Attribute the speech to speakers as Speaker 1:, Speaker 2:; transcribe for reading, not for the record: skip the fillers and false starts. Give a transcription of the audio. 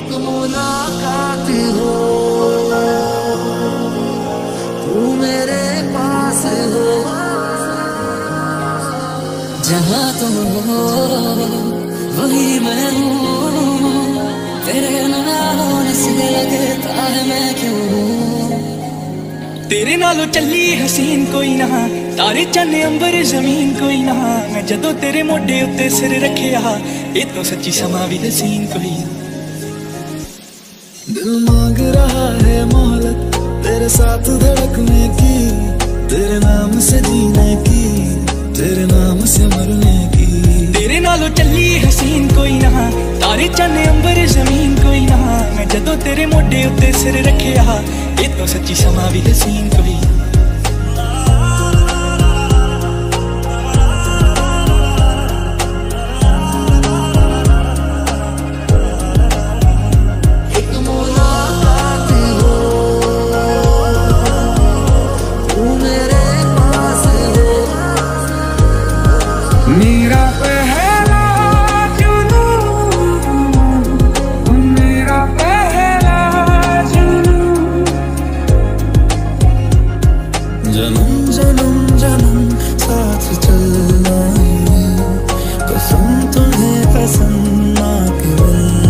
Speaker 1: मुलाकात हो, तू मेरे पास हो, जहाँ तुम हो वही मैं हूँ। तेरे ना होने से लगता है मैं क्यों हूँ।
Speaker 2: तेरे नालों चली हसीन कोई ना, तारे चन्ने अंबर जमीन कोई ना। मैं जदों तेरे मोढे उत्ते सिर रखिया, ये तो सच्ची समा भी हसीन कोई ना।
Speaker 1: दिल मांग रहा है मोहलत तेरे साथ धड़कने की, तेरे नाम से जीने की, तेरे नाम से मरने की।
Speaker 2: तेरे नालों चली हसीन कोई ना, तारे चन्ने अंबर जमीन कोई ना। मैं जदों तेरे मोढे उत्ते सिर रखिया, ये तो सच्ची समा भी हसीन कोई ना।
Speaker 1: मेरा पहला जुनून, मेरा पहला जुनून, जन्म जन्म जन्म साथ चलना है, कसम तुम्हें कसम ना केवल